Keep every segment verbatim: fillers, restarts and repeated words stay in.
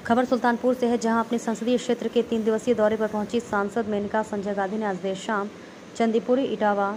खबर सुल्तानपुर से है, जहां अपने संसदीय क्षेत्र के तीन दिवसीय दौरे पर पहुंची सांसद मेनका संजय गांधी ने आज देर शाम चंदीपुरी, इटावा,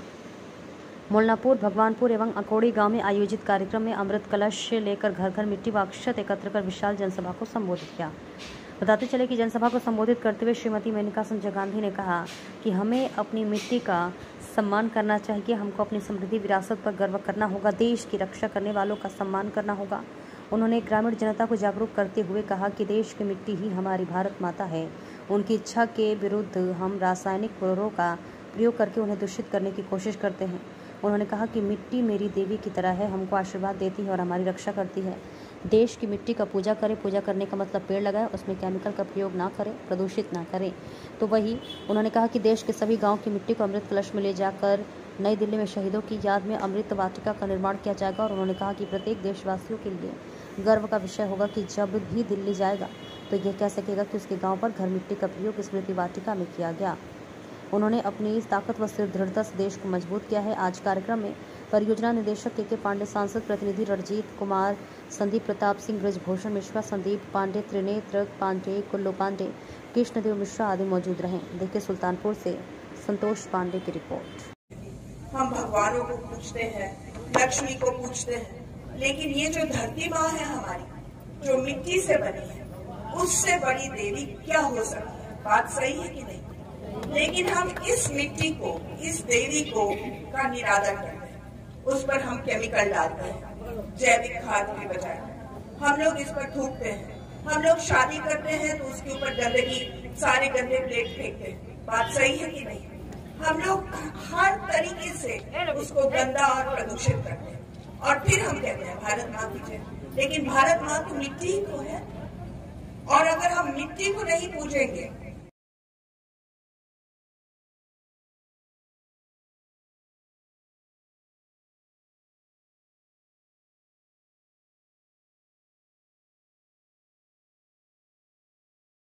मोलनापुर, भगवानपुर एवं अकोड़ी गांव में आयोजित कार्यक्रम में अमृत कलश लेकर घर घर मिट्टी व अक्षत एकत्र कर विशाल जनसभा को संबोधित किया। बताते चले कि जनसभा को संबोधित करते हुए श्रीमती मेनका संजय गांधी ने कहा कि हमें अपनी मिट्टी का सम्मान करना चाहिए, हमको अपनी समृद्धि विरासत पर गर्व करना होगा, देश की रक्षा करने वालों का सम्मान करना होगा। उन्होंने ग्रामीण जनता को जागरूक करते हुए कहा कि देश की मिट्टी ही हमारी भारत माता है। उनकी इच्छा के विरुद्ध हम रासायनिक उर्वरकों का प्रयोग करके उन्हें दूषित करने की कोशिश करते हैं। उन्होंने कहा कि मिट्टी मेरी देवी की तरह है, हमको आशीर्वाद देती है और हमारी रक्षा करती है। देश की मिट्टी का पूजा करें। पूजा करने का मतलब पेड़ लगाएं, उसमें केमिकल का प्रयोग ना करें, प्रदूषित ना करें। तो वही उन्होंने कहा कि देश के सभी गाँव की मिट्टी को अमृत कलश में ले जाकर नई दिल्ली में शहीदों की याद में अमृत वाटिका का निर्माण किया जाएगा। और उन्होंने कहा कि प्रत्येक देशवासियों के लिए गर्व का विषय होगा कि जब भी दिल्ली जाएगा तो यह कह सकेगा कि उसके गांव पर घर मिट्टी का प्रयोग स्मृति वाटिका में किया गया। उन्होंने अपनी इस ताकत व सिर दृढ़ता से देश को मजबूत किया है। आज कार्यक्रम में परियोजना निदेशक के के पांडे, सांसद प्रतिनिधि रणजीत कुमार, संदीप प्रताप सिंह, ब्रजभूषण मिश्रा, संदीप पांडे, त्रिनेत्र पांडे, कुल्लू पांडे, कृष्णदेव मिश्रा आदि मौजूद रहे। देखिए सुल्तानपुर से संतोष पांडे की रिपोर्ट। हम भगवानों को पूछते हैं, लक्ष्मी को पूछते हैं, लेकिन ये जो धरती माँ है हमारी, जो मिट्टी से बनी है, उससे बड़ी देवी क्या हो सकती है? बात सही है कि नहीं? लेकिन हम इस मिट्टी को, इस देवी को का निरादर करते हैं, उस पर हम केमिकल डालते हैं, जैविक खाद के बजाय हम लोग इस पर थूकते हैं। हम लोग शादी करते हैं तो उसके ऊपर गंदगी, सारे गंदे प्लेट फेंकते हैं। बात सही है कि नहीं? हम लोग हर तरीके से उसको गंदा और प्रदूषित करते हैं और फिर हम कहते हैं भारत माँ की जय। लेकिन भारत माँ तो मिट्टी ही तो है, और अगर हम मिट्टी को नहीं पूजेंगे